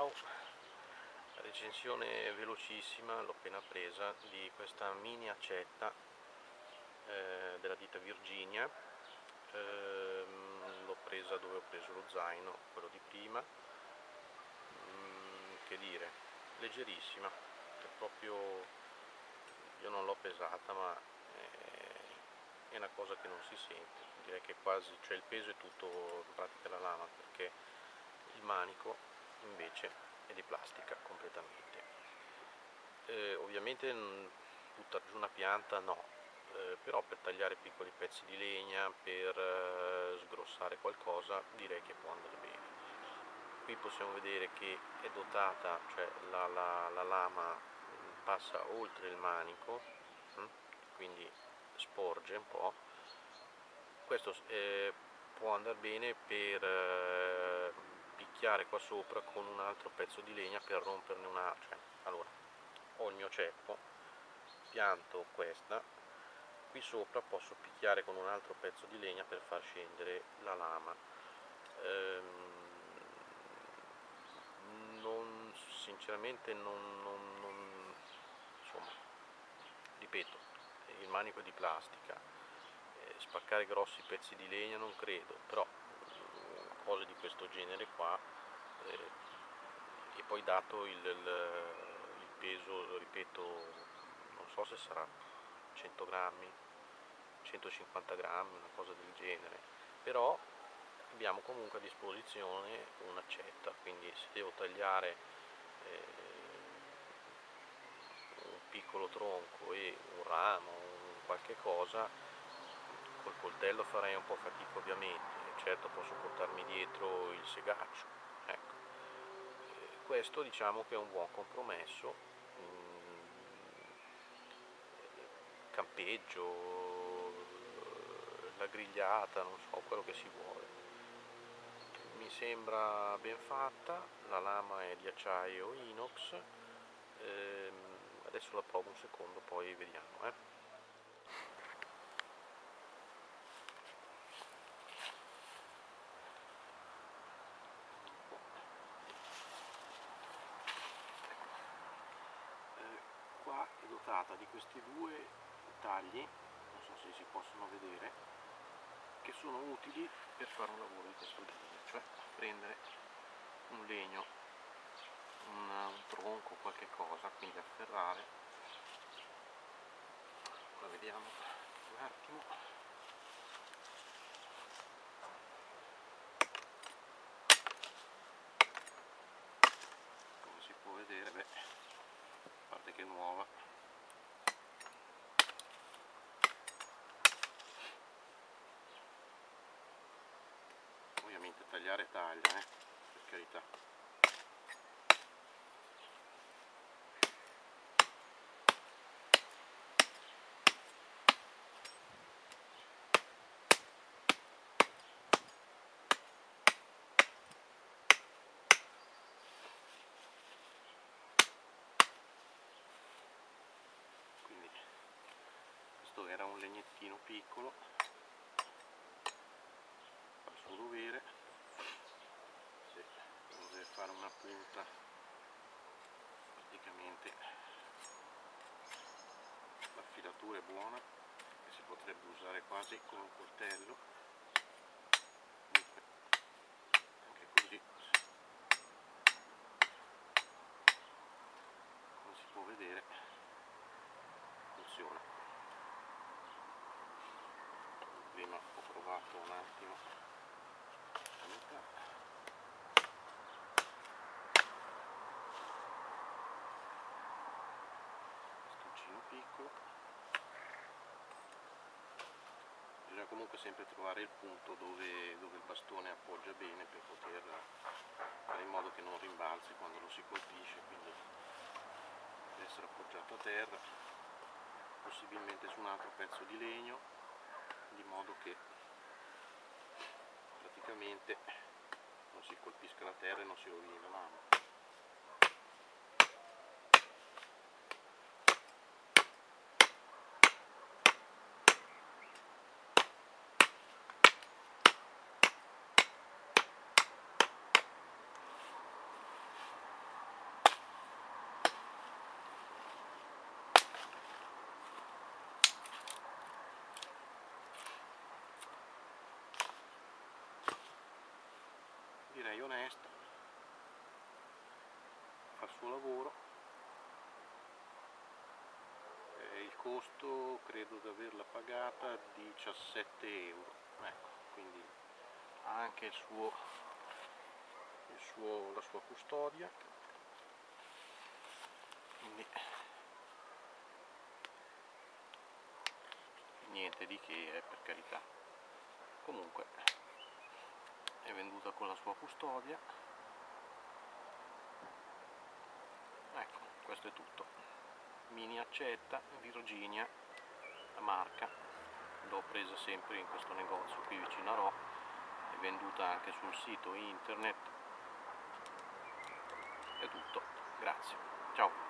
Ciao, recensione velocissima, l'ho appena presa, di questa mini accetta della ditta Virginia. L'ho presa dove ho preso lo zaino, quello di prima. Che dire, leggerissima, è proprio, io non l'ho pesata, ma è una cosa che non si sente, direi che quasi, cioè il peso è tutto in pratica la lama, perché il manico invece è di plastica completamente. Ovviamente buttare giù una pianta no, però per tagliare piccoli pezzi di legna, per sgrossare qualcosa, direi che può andare bene. Qui possiamo vedere che è dotata, cioè la lama passa oltre il manico, quindi sporge un po'. Questo può andare bene per picchiare qua sopra con un altro pezzo di legna per romperne una. Cioè, allora, ho il mio ceppo, pianto questa, qui sopra posso picchiare con un altro pezzo di legna per far scendere la lama. Sinceramente insomma, ripeto, il manico è di plastica, spaccare grossi pezzi di legna non credo, però cose di questo genere qua, e poi dato il peso, ripeto, non so se sarà 100 grammi, 150 grammi, una cosa del genere, però abbiamo comunque a disposizione un'accetta, quindi se devo tagliare un piccolo tronco e un ramo, qualche cosa, col coltello farei un po' fatica ovviamente, certo posso portarmi dietro il segaccio, ecco. Questo diciamo che è un buon compromesso, campeggio, la grigliata, non so, quello che si vuole. Mi sembra ben fatta, la lama è di acciaio inox, adesso la provo un secondo, poi vediamo. Qua è dotata di questi due tagli, non so se si possono vedere, che sono utili per fare un lavoro di questo genere, cioè prendere un legno, un tronco, qualche cosa, quindi afferrare. Ora vediamo un attimo. Come si può vedere, beh, a parte che è nuova, ovviamente tagliare taglia, per carità. Quindi questo era un legnettino piccolo, fa il suo dovere. Se uno deve fare una punta, praticamente la filatura è buona e si potrebbe usare quasi con un coltello, anche così, come si può vedere, funziona. Prima ho provato un attimo a metà, bastoncino piccolo. Bisogna comunque sempre trovare il punto dove il bastone appoggia bene per poter fare in modo che non rimbalzi quando lo si colpisce, quindi deve essere appoggiato a terra, possibilmente su un altro pezzo di legno, di modo che praticamente non si colpisca la terra e non si rovini la lama. lei onesta, fa il suo lavoro. Il costo credo di averla pagata 17 euro, ecco, quindi ha anche la sua custodia, quindi niente di che, per carità. Comunque è venduta con la sua custodia. Ecco, questo è tutto. Mini accetta, Virginia, la marca, l'ho presa sempre in questo negozio qui vicino a Rho, è venduta anche sul sito internet. È tutto, grazie, ciao.